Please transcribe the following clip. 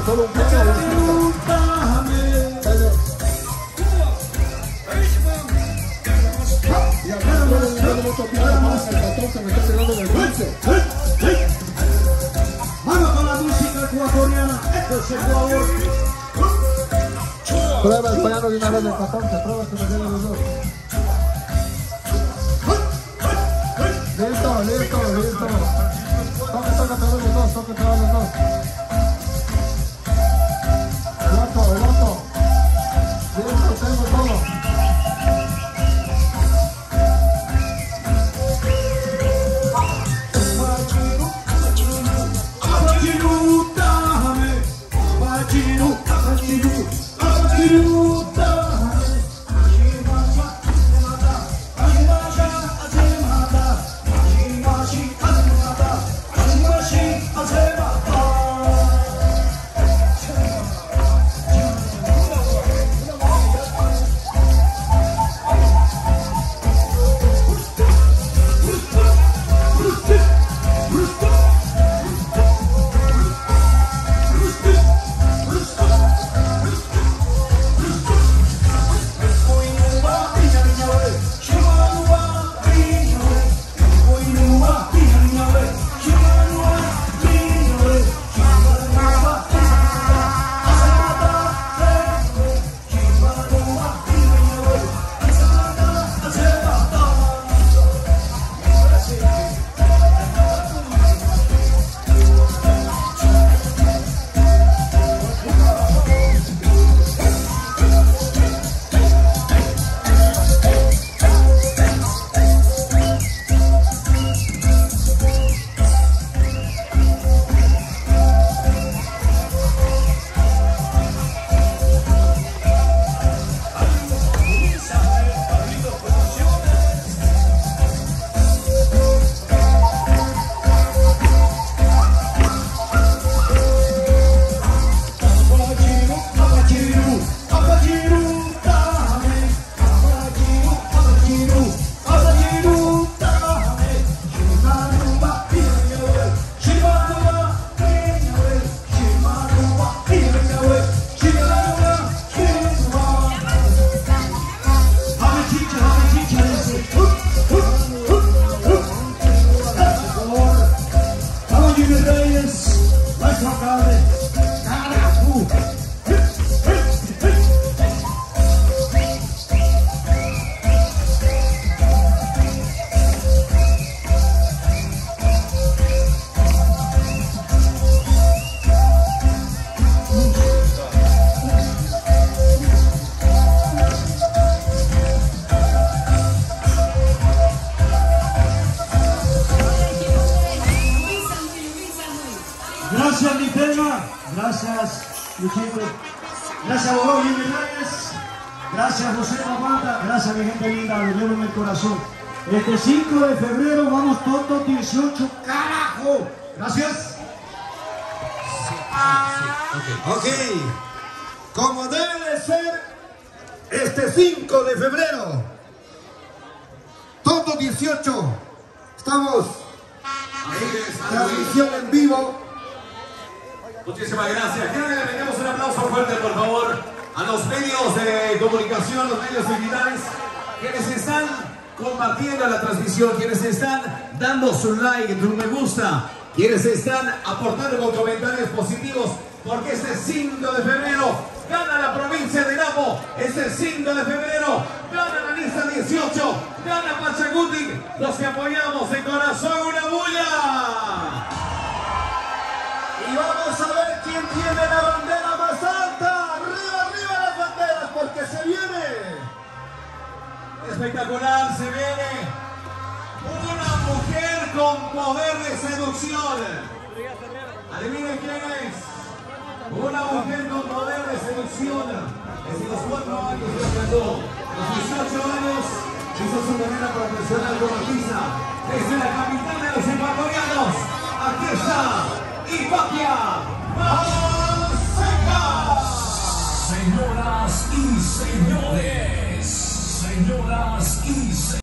solo un piano o un y acá no me toca más el 14, me está pegando en el dulce. Vamos con la música ecuatoriana. Esto es Ecuador. Prueba el piano de una vez el 14, prueba que me queden los dos. Listo, listo, listo. Toca todos los dos, toca todos los dos. El otro. Listo, tengo todo. Gracias, mi tema. Gracias, Luchito. Gracias, abogado Jiménez. Gracias, José Papata. Gracias, mi gente linda. Lo llevo en el corazón. Este 5 de febrero vamos todos 18. ¡Carajo! Gracias. Ok. Como debe de ser, este 5 de febrero, todos 18. Estamos en transmisión en vivo. Muchísimas gracias. Quiero que le tengamos un aplauso fuerte, por favor, a los medios de comunicación, los medios digitales, quienes están compartiendo la transmisión, quienes están dando su like, su me gusta, quienes están aportando con comentarios positivos, porque este 5 de febrero gana la provincia de Napo, este 5 de febrero gana la lista 18, gana Pachacuti, los que apoyamos de corazón, una bulla. Y vamos a ver quién tiene la bandera más alta. Arriba, arriba las banderas, porque se viene. Espectacular, se viene una mujer con poder de seducción. Adivinen quién es. Una mujer con poder de seducción. Desde los 4 años se casó. A los 18 años hizo su carrera profesional como artista. Desde la capital de los ecuatorianos. Aquí está Hipatia Fonseca. Señoras y señores, señoras y señores.